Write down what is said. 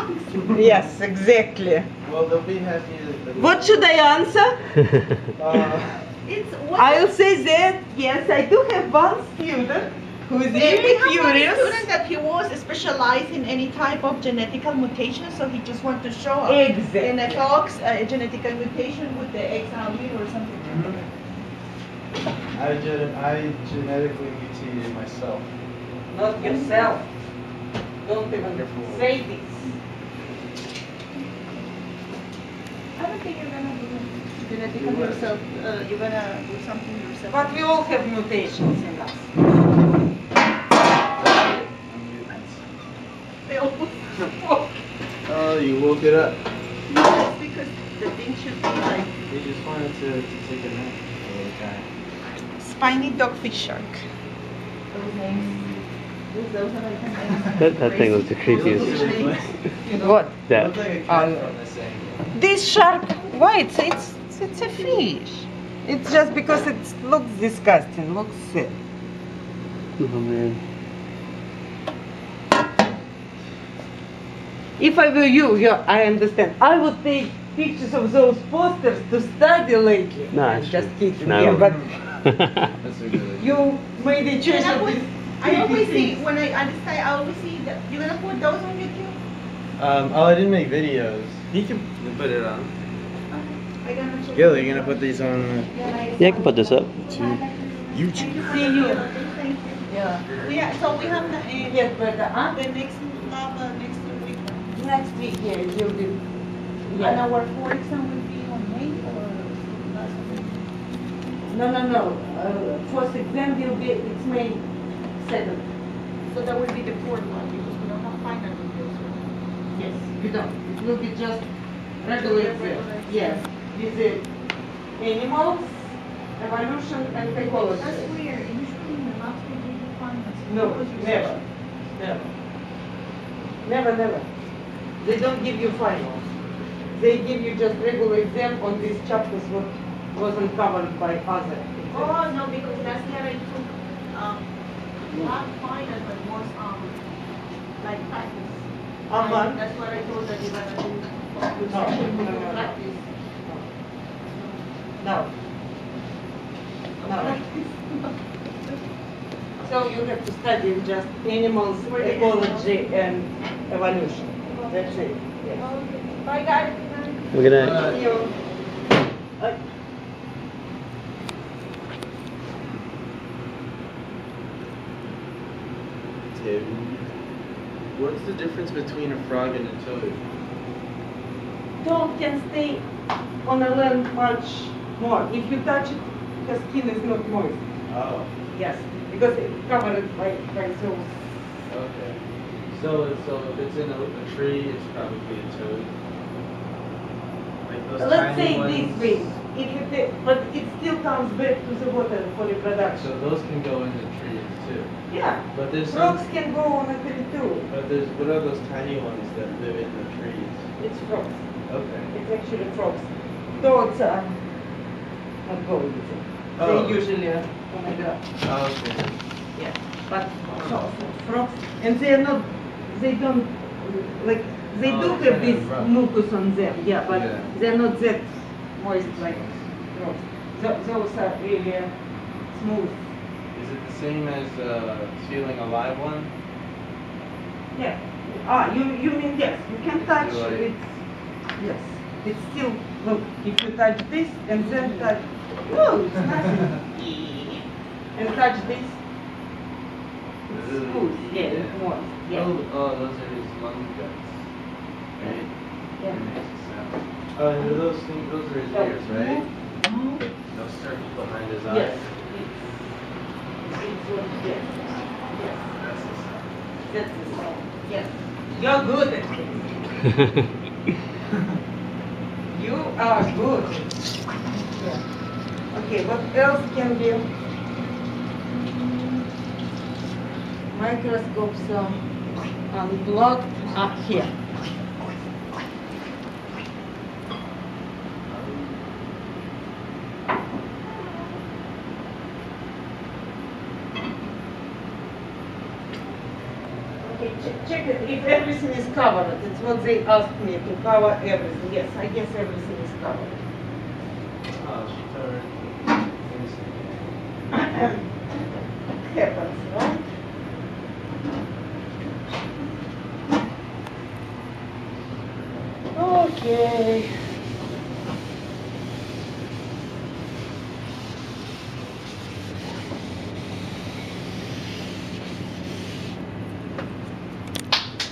frogs. Yes, exactly. Well, they'll be happy. What should I answer? It's what I'll say that, yes, I do have one student who is we really have one curious. student that he was specialized in any type of genetical mutation, so he just wanted to show up Exactly. in a fox a genetical mutation with the X allele or something. I genetically mutated myself. Not yourself. Don't even say this. I don't think you're gonna do genetical yourself. You're gonna do something yourself. But we all have mutations in us. They all- Oh, you woke it up. Yes, because the thing should be like They just wanted to take a nap. Okay. spiny dogfish shark. Those names. Those are like the names. That thing was the creepiest. What? That. Looks like a cat from this angle. This shark, why? It's a fish. It's just because it looks disgusting, looks sick. Oh man. If I were you, I understand. I would take pictures of those posters to study lately. No, I'm it's just true. kidding. No, Yeah, I but That's a good idea. you made a choice And of this. I always see when I decide I always see that you're gonna put those on YouTube. Oh, I didn't make videos. You can put it on. I gonna check. Gil, you're gonna put these on Yeah, I can put this up. YouTube. See you. Thank you. Yeah. So we have the Get better, huh? the next lab next week. Next week, yeah, it will be. And Yeah. our 4 exam will be on May or last week? No. First exam will be, it's May 7th. So that will be the 4th one because we don't have final details. Yes, we don't. It will be just regular exam. Yes, with the animals, evolution and psychology. That's weird. Usually in the last week we do finals. No, never. Never. They don't give you finals. They give you just regular exam on these chapters what wasn't covered by other exams. Oh no, because last year I took not final but was like practice. Uh-huh. That's what I told that you're gonna do. No. Practice. No. So you have to study just animals, ecology and evolution. That's it. Yes. Okay. Bye guys. We're gonna. See you. Tim, what's the difference between a frog and a toad? Toad can stay on the land much more. If you touch it, the skin is not moist. Oh, Yes, because it's covered by those. okay. So if it's in a tree, it's probably a toad. Like those Let's tiny say ones. this way. If you take, but it still comes back to the water for reproduction. So those can go in the trees too. Yeah, But there's frogs some, can go on a tree too. but there's what are those tiny ones that live in the trees? It's frogs. Okay. It's actually frogs. Toads are not going to. Oh. They usually are on the ground. Oh, okay. Yeah, but frogs, and they are not, they don't, like, they Oh, do it's have kinda this rough. mucus on them, yeah, but Yeah. they're not that moist like frogs. Those are really smooth. Is it the same as feeling a live one? Yeah. You mean yes, you can touch Like- it. Yes, it's still, look, if you touch this and then touch, oh, it's nothing. And touch this, it's Really? smooth, yeah, Yeah. it's moist, yeah. Oh, those are his lung guts. Right? Yeah. It makes a sound. Oh, and those things, those are his ears, right? Those circles behind his eyes. Yes. Yes. Yes. That's the sound. That's the sound. Yes. You're good at this. You are good. Yeah. Okay, what else can be? Microscopes unblocked up here. Okay, check it. If every everything is covered. It's what they asked me to cover everything. Yes, I guess everything is covered. Oh, she turned. Let me see. Happens, right? Okay.